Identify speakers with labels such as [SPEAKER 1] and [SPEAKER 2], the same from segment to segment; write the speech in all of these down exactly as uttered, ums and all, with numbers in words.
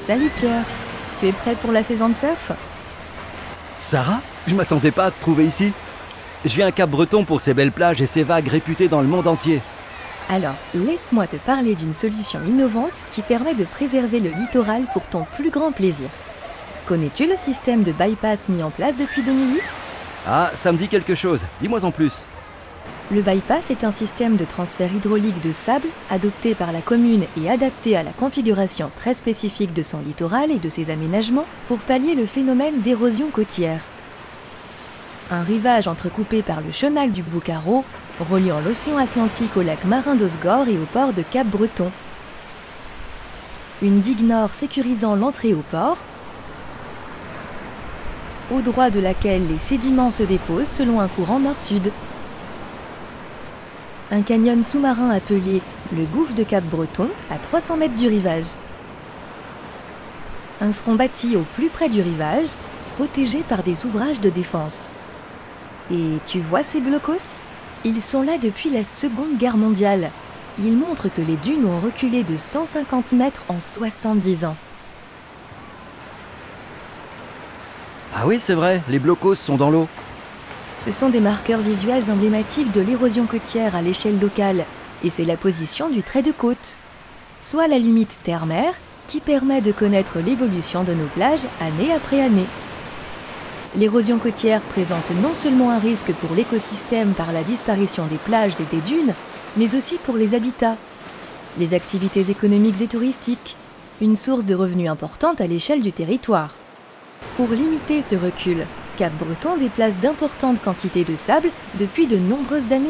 [SPEAKER 1] Salut Pierre, tu es prêt pour la saison de surf?
[SPEAKER 2] Sarah? Je m'attendais pas à te trouver ici. Je viens à Cap-Breton pour ces belles plages et ces vagues réputées dans le monde entier.
[SPEAKER 1] Alors, laisse-moi te parler d'une solution innovante qui permet de préserver le littoral pour ton plus grand plaisir. Connais-tu le système de bypass mis en place depuis deux mille huit?
[SPEAKER 2] Ah, ça me dit quelque chose. Dis-moi en plus.
[SPEAKER 1] Le bypass est un système de transfert hydraulique de sable adopté par la commune et adapté à la configuration très spécifique de son littoral et de ses aménagements pour pallier le phénomène d'érosion côtière. Un rivage entrecoupé par le chenal du Boucarot, reliant l'océan Atlantique au lac marin d'Osgore et au port de Cap-Breton. Une digue nord sécurisant l'entrée au port, au droit de laquelle les sédiments se déposent selon un courant nord-sud. Un canyon sous-marin appelé le gouffre de Cap-Breton à trois cents mètres du rivage. Un front bâti au plus près du rivage, protégé par des ouvrages de défense. Et tu vois ces blocos? Ils sont là depuis la Seconde Guerre mondiale. Ils montrent que les dunes ont reculé de cent cinquante mètres en soixante-dix ans.
[SPEAKER 2] Ah oui, c'est vrai, les blocos sont dans l'eau.
[SPEAKER 1] Ce sont des marqueurs visuels emblématiques de l'érosion côtière à l'échelle locale, et c'est la position du trait de côte, soit la limite terre-mer, qui permet de connaître l'évolution de nos plages année après année. L'érosion côtière présente non seulement un risque pour l'écosystème par la disparition des plages et des dunes, mais aussi pour les habitats, les activités économiques et touristiques, une source de revenus importante à l'échelle du territoire. Pour limiter ce recul, Cap-Breton déplace d'importantes quantités de sable depuis de nombreuses années.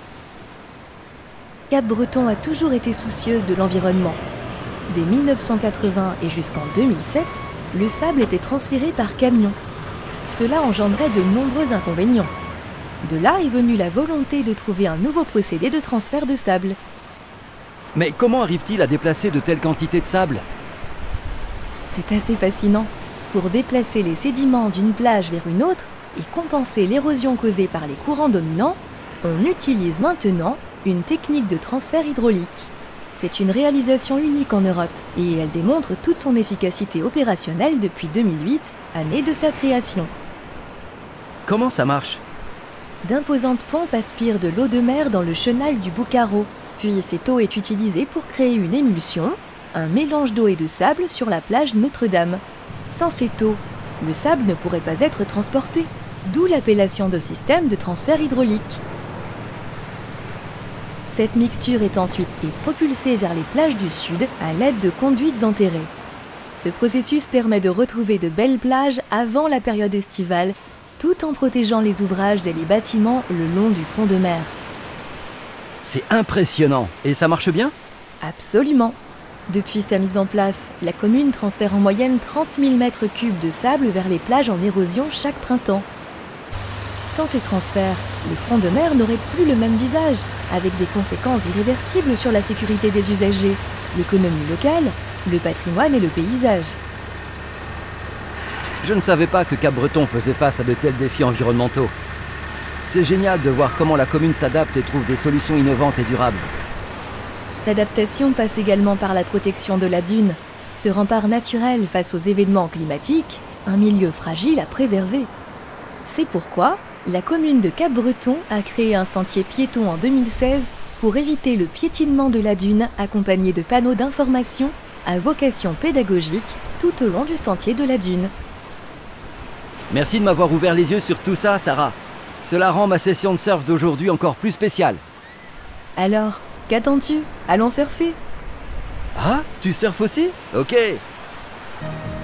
[SPEAKER 1] Cap-Breton a toujours été soucieuse de l'environnement. Dès mille neuf cent quatre-vingts et jusqu'en deux mille sept, le sable était transféré par camion. Cela engendrait de nombreux inconvénients. De là est venue la volonté de trouver un nouveau procédé de transfert de sable.
[SPEAKER 2] Mais comment arrive-t-il à déplacer de telles quantités de sable?
[SPEAKER 1] C'est assez fascinant. Pour déplacer les sédiments d'une plage vers une autre et compenser l'érosion causée par les courants dominants, on utilise maintenant une technique de transfert hydraulique. C'est une réalisation unique en Europe et elle démontre toute son efficacité opérationnelle depuis deux mille huit, année de sa création.
[SPEAKER 2] Comment ça marche?
[SPEAKER 1] D'imposantes pompes aspirent de l'eau de mer dans le chenal du Boucarot, puis cette eau est utilisée pour créer une émulsion, un mélange d'eau et de sable sur la plage Notre-Dame. Sans cette eau, le sable ne pourrait pas être transporté, d'où l'appellation de système de transfert hydraulique. Cette mixture est ensuite propulsée vers les plages du sud à l'aide de conduites enterrées. Ce processus permet de retrouver de belles plages avant la période estivale, tout en protégeant les ouvrages et les bâtiments le long du front de mer.
[SPEAKER 2] C'est impressionnant. Et ça marche bien?
[SPEAKER 1] Absolument. Depuis sa mise en place, la commune transfère en moyenne trente mille mètres cubes de sable vers les plages en érosion chaque printemps. Sans ces transferts, le front de mer n'aurait plus le même visage, avec des conséquences irréversibles sur la sécurité des usagers, l'économie locale, le patrimoine et le paysage.
[SPEAKER 2] Je ne savais pas que Cap-Breton faisait face à de tels défis environnementaux. C'est génial de voir comment la commune s'adapte et trouve des solutions innovantes et durables.
[SPEAKER 1] L'adaptation passe également par la protection de la dune, ce rempart naturel face aux événements climatiques, un milieu fragile à préserver. C'est pourquoi la commune de Cap-Breton a créé un sentier piéton en deux mille seize pour éviter le piétinement de la dune accompagné de panneaux d'information à vocation pédagogique tout au long du sentier de la dune.
[SPEAKER 2] Merci de m'avoir ouvert les yeux sur tout ça, Sarah. Cela rend ma session de surf d'aujourd'hui encore plus spéciale.
[SPEAKER 1] Alors, qu'attends-tu? Allons surfer!
[SPEAKER 2] Ah, tu surfes aussi? Ok.